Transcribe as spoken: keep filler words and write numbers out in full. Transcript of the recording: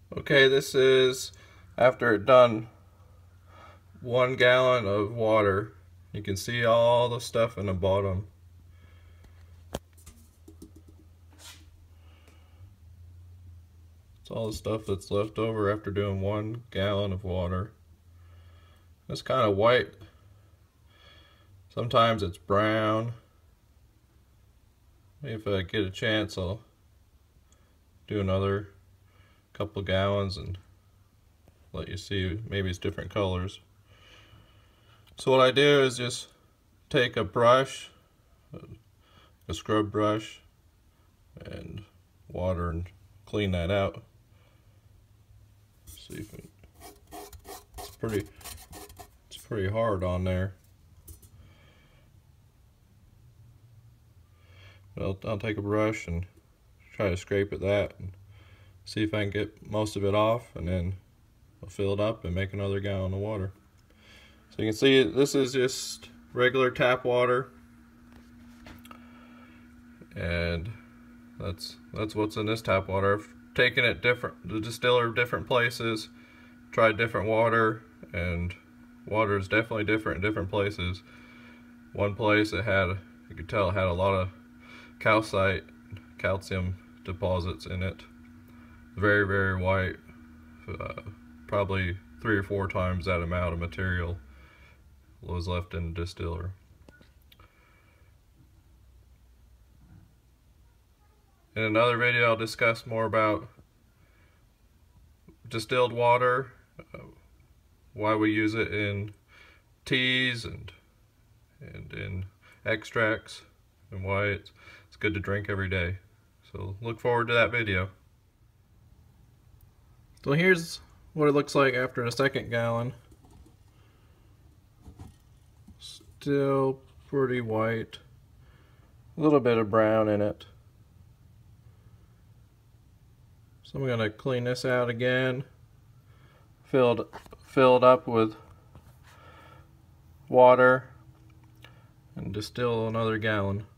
Okay, this is after it done one gallon of water. You can see all the stuff in the bottom. It's all the stuff that's left over after doing one gallon of water. It's kind of white. Sometimes it's brown. If I get a chance, I'll do another couple gallons and let you see. Maybe it's different colors. So what I do is just take a brush, a scrub brush, and water and clean that out. See if it, it's pretty, it's pretty hard on there. I'll, I'll take a brush and try to scrape at that and see if I can get most of it off, and then I'll fill it up and make another gallon of water. So you can see this is just regular tap water, and that's that's what's in this tap water. I've taken it different, the distiller different places, tried different water, and water is definitely different in different places. One place it had, you could tell it had a lot of calcite, calcium deposits in it. Very, very white. Uh, probably three or four times that amount of material was left in the distiller. In another video, I'll discuss more about distilled water, uh, why we use it in teas and and in extracts, and why it's, it's good to drink every day. So look forward to that video. So here's what it looks like after the second gallon. Still pretty white. A little bit of brown in it. So I'm going to clean this out again. Filled, filled up with water and distill another gallon.